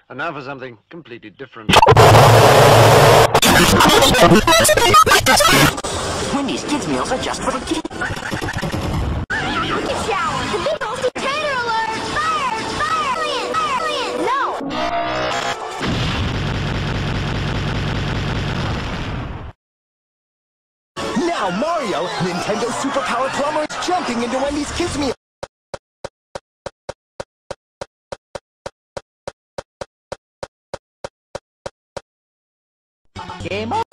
And now for something completely different. Wendy's kids meals are just for the kids. Rocket shower! The big bossy traitor alert! Fire! Fire! Alien! Fire! Alien! No! Now Mario, Nintendo's superpower plumber, is jumping into Wendy's kids meal. Game on.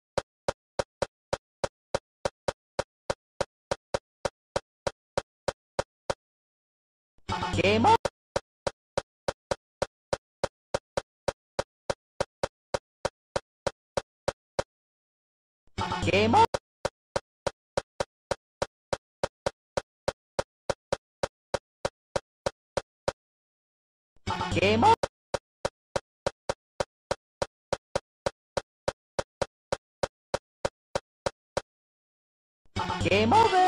Game on. Game on. Game on. Game over.